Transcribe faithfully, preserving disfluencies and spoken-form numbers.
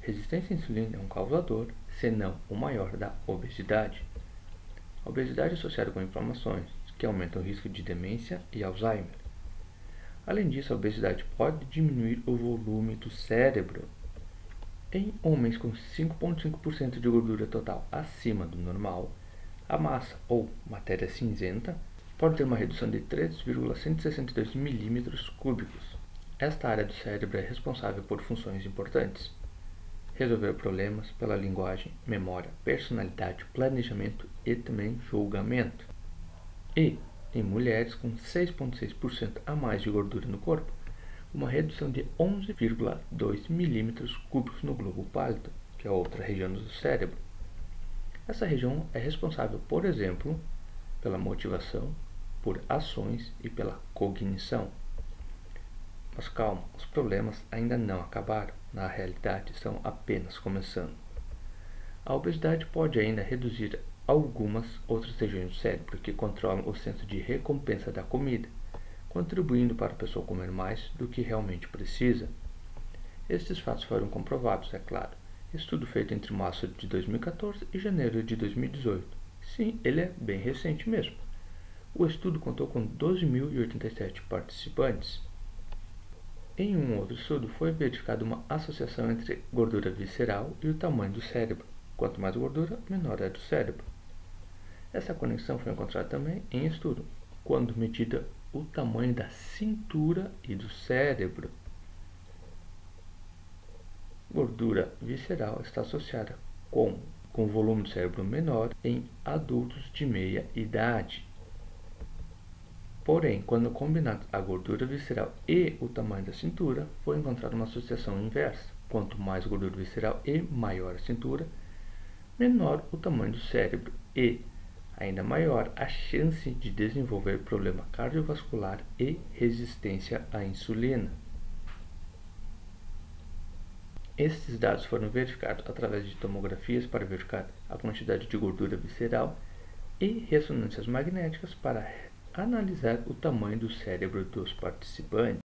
resistência à insulina é um causador, se não o maior, da obesidade. A obesidade é associada com inflamações, que aumentam o risco de demência e Alzheimer. Além disso, a obesidade pode diminuir o volume do cérebro. Em homens com cinco vírgula cinco por cento de gordura total acima do normal, a massa, ou matéria cinzenta, pode ter uma redução de três vírgula cento e sessenta e dois milímetros cúbicos. Esta área do cérebro é responsável por funções importantes: resolver problemas pela linguagem, memória, personalidade, planejamento e também julgamento. E, em mulheres com seis vírgula seis por cento a mais de gordura no corpo, uma redução de onze vírgula dois milímetros cúbicos no globo pálido, que é outra região do cérebro. Essa região é responsável, por exemplo, pela motivação, por ações e pela cognição. Mas calma, os problemas ainda não acabaram, na realidade estão apenas começando. A obesidade pode ainda reduzir algumas outras regiões do cérebro que controlam o senso de recompensa da comida, contribuindo para a pessoa comer mais do que realmente precisa. Estes fatos foram comprovados, é claro. Estudo feito entre março de dois mil e quatorze e janeiro de dois mil e dezoito. Sim, ele é bem recente mesmo. O estudo contou com doze mil e oitenta e sete participantes. Em um outro estudo foi verificada uma associação entre gordura visceral e o tamanho do cérebro. Quanto mais gordura, menor é do cérebro. Essa conexão foi encontrada também em estudo, quando medida o tamanho da cintura e do cérebro. Gordura visceral está associada com, com volume do cérebro menor em adultos de meia idade. Porém, quando combinado a gordura visceral e o tamanho da cintura, foi encontrada uma associação inversa. Quanto mais gordura visceral e maior a cintura, menor o tamanho do cérebro e ainda maior a chance de desenvolver problema cardiovascular e resistência à insulina. Estes dados foram verificados através de tomografias para verificar a quantidade de gordura visceral e ressonâncias magnéticas para analisar o tamanho do cérebro dos participantes.